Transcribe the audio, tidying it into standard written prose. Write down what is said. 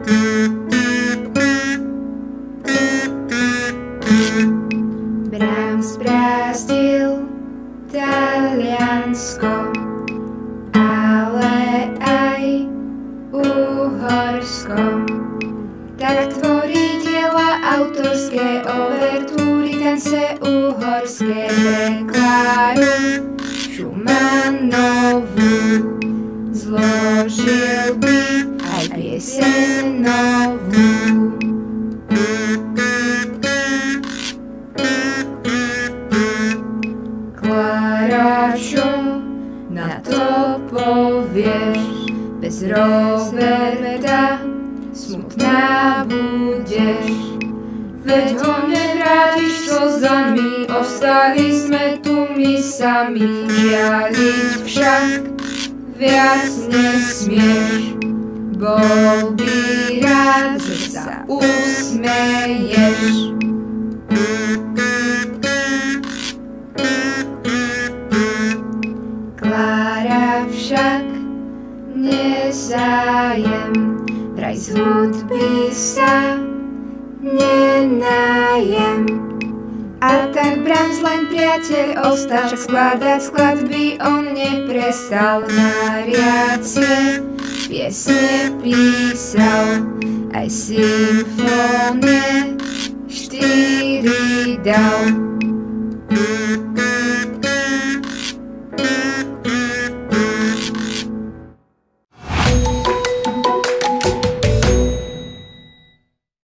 Brahms brástil Taliansko, ale aj Uhorsko. Tak tvorí diela autorské overtúry, tance uhorské pre Kláru Šumanovú. Zložil by aj pieseň novú. Klára, čo na to povieš? Bez Roberta smutná budeš. Veď ho nevrátiš slzami, ostali sme tu my sami. Žialiť však viac nesmieš. Bol by rád, že sa usmeješ. Klára však nezájem, vraj z hudby sa nenájem. A tak Brahms len priateľ ostal, však skladať skladby on neprestal. Variácie piesne písal, aj symfónie 4 dal.